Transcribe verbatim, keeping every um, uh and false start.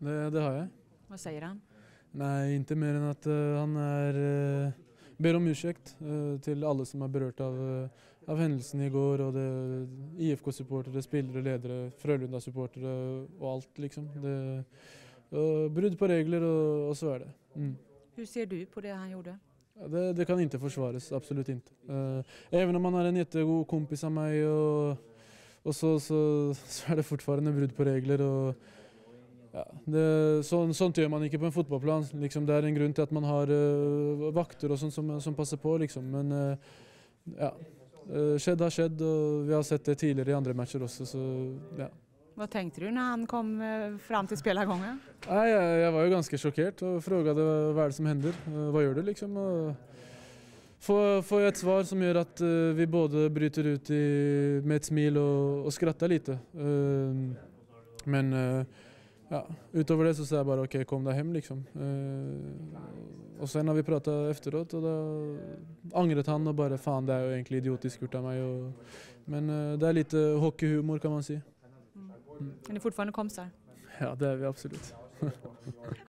det, det har jeg. Vad säger han? Nej, inte mer än att uh, han är, uh, ber om ursäkt uh, till alla som är berört av, uh, av händelsen igår och det, I F K-supportere, spillere, ledere, Frölunda-supportere och allt liksom. Det, uh, brudd på regler och, och så är det. Mm. Hur ser du på det han gjorde? Det, det kan inte försvaras, absolut inte. Uh, även om han är en jättegod kompis av mig och, och så, så, så är det fortfarande brudd på regler och ja, det, så, sånt gör man inte på en fotbollsplan. Liksom, det är en grund till att man har uh, vakter och sånt som, som passar på. Liksom. Men uh, ja, uh, skedd har skedd och vi har sett det tidigare I andra matcher också. Så, ja. Vad tänkte du när han kom fram till spelargången? Ja, jag, jag var ju ganska chockerad och frågade vad är det som händer. Uh, vad gör du liksom? Och få, få ett svar som gör att uh, vi både bryter ut i, med ett smil och, och skrattar lite. Uh, men uh, ja, utöver det så säger jag bara okej, okay, kom där hem liksom. Uh, och sen har vi pratat efteråt och då ångrat han och bara fan det är ju egentligen idiotiskt gjort av mig. Och, men uh, det är lite hockeyhumor kan man säga. Mm. Mm. Är ni fortfarande kompisar? Ja, det är vi absolut.